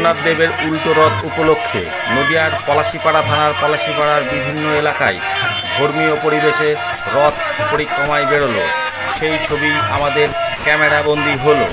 জগন্নাথ দেবের উল্টো রথ উপলক্ষে নদিয়ার পলাশীপাড়া থানার পলাশীপাড়ার বিভিন্ন এলাকায় ধর্মীয় পরিবেশে রথ পরিক্রমায় বেরোলো। সেই ছবি আমাদের ক্যামেরাবন্দি হলো।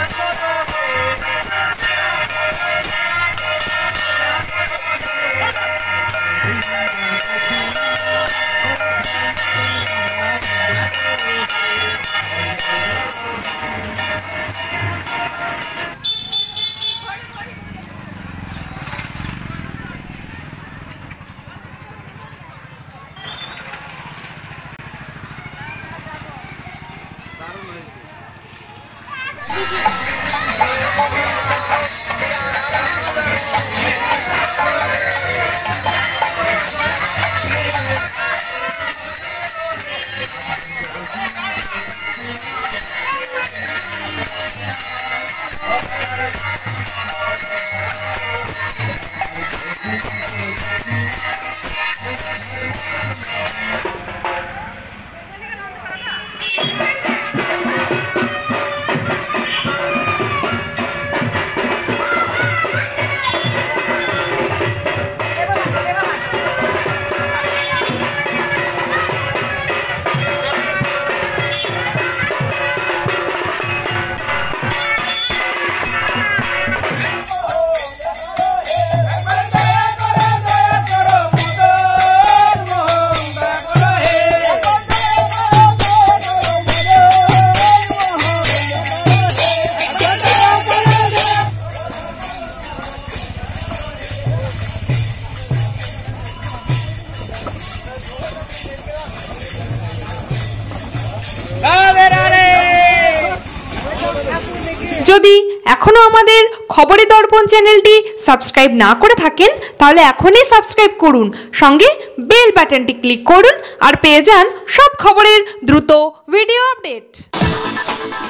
যদি এখনো আমাদের খবরের দর্পণ চ্যানেলটি সাবস্ক্রাইব না করে থাকেন তাহলে এখনই সাবস্ক্রাইব করুন, সঙ্গে বেল বাটনটি ক্লিক করুন আর পেয়ে যান সব খবরের দ্রুত ভিডিও আপডেট।